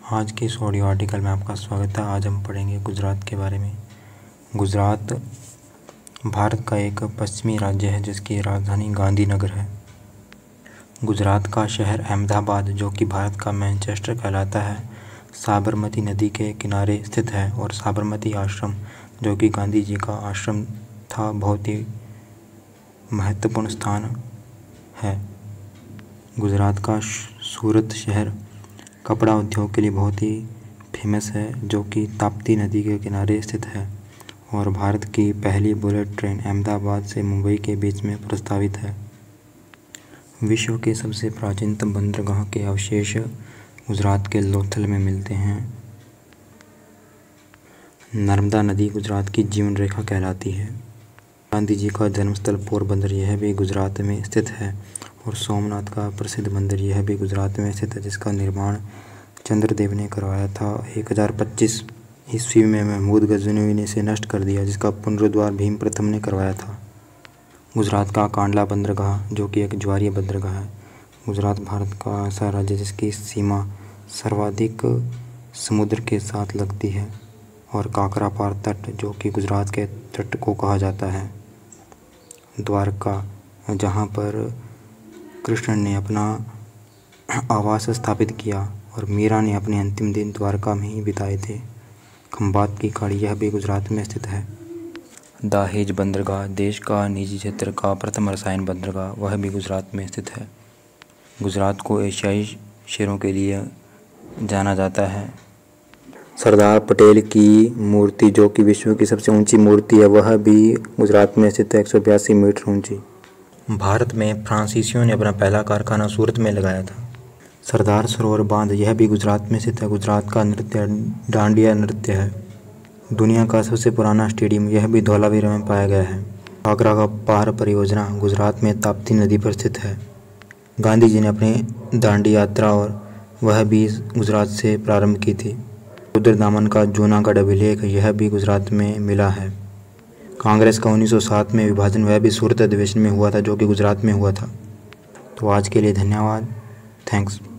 आज के इस ऑडियो आर्टिकल में आपका स्वागत है। आज हम पढ़ेंगे गुजरात के बारे में। गुजरात भारत का एक पश्चिमी राज्य है जिसकी राजधानी गांधीनगर है। गुजरात का शहर अहमदाबाद, जो कि भारत का मैनचेस्टर कहलाता है, साबरमती नदी के किनारे स्थित है और साबरमती आश्रम, जो कि गांधी जी का आश्रम था, बहुत ही महत्वपूर्ण स्थान है। गुजरात का सूरत शहर कपड़ा उद्योग के लिए बहुत ही फेमस है, जो कि ताप्ती नदी के किनारे स्थित है और भारत की पहली बुलेट ट्रेन अहमदाबाद से मुंबई के बीच में प्रस्तावित है। विश्व के सबसे प्राचीनतम बंदरगाह के अवशेष गुजरात के लोथल में मिलते हैं। नर्मदा नदी गुजरात की जीवन रेखा कहलाती है। गांधी जी का जन्मस्थल पोरबंदर, यह भी गुजरात में स्थित है, और सोमनाथ का प्रसिद्ध मंदिर, यह भी गुजरात में स्थित है, जिसका निर्माण चंद्रदेव ने करवाया था। 1025 ईस्वी में महमूद गजनवी ने इसे नष्ट कर दिया, जिसका पुनरुद्धार भीम प्रथम ने करवाया था। गुजरात का कांडला बंदरगाह, जो कि एक ज्वारीय बंदरगाह है। गुजरात भारत का ऐसा राज्य जिसकी सीमा सर्वाधिक समुद्र के साथ लगती है, और काकरापार तट, जो कि गुजरात के तट को कहा जाता है। द्वारका, जहाँ पर कृष्ण ने अपना आवास स्थापित किया और मीरा ने अपने अंतिम दिन द्वारका में ही बिताए थे। खंबात की खाड़ी, यह भी गुजरात में स्थित है। दहेज बंदरगाह, देश का निजी क्षेत्र का प्रथम रसायन बंदरगाह, वह भी गुजरात में स्थित है। गुजरात को एशियाई शेरों के लिए जाना जाता है। सरदार पटेल की मूर्ति, जो कि विश्व की सबसे ऊंची मूर्ति है, वह भी गुजरात में स्थित है, 182 मीटर ऊंची। भारत में फ्रांसीसियों ने अपना पहला कारखाना सूरत में लगाया था। सरदार सरोवर बांध, यह भी गुजरात में स्थित है। गुजरात का नृत्य डांडिया नृत्य है। दुनिया का सबसे पुराना स्टेडियम, यह भी धौलावीरा में पाया गया है। आगरा का पहाड़ परियोजना गुजरात में ताप्ती नदी पर स्थित है। गांधी जी ने अपनी दांडी यात्रा और वह भी गुजरात से प्रारंभ की थी। रुद्र दामन का जूनागढ़ अभिलेख, यह भी गुजरात में मिला है। कांग्रेस का 1907 में विभाजन, वह भी सूरत अधिवेशन में हुआ था, जो कि गुजरात में हुआ था। तो आज के लिए धन्यवाद। थैंक्स।